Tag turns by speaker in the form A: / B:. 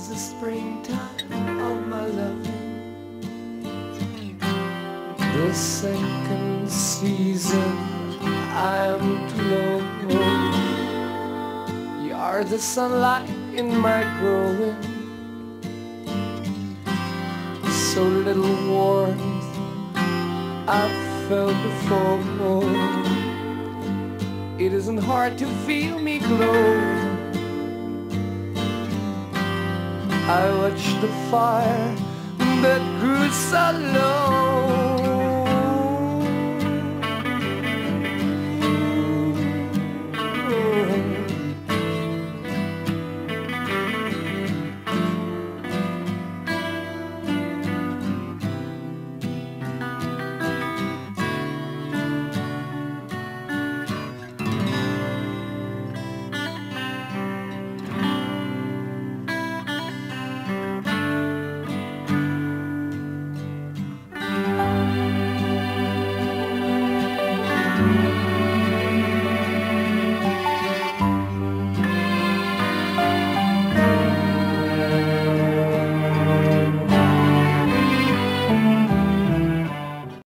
A: the springtime of my love, the second season I am to know. You are the sunlight in my growing, so little warmth I've felt before. It isn't hard to feel me glow. I watch the fire that grew so low.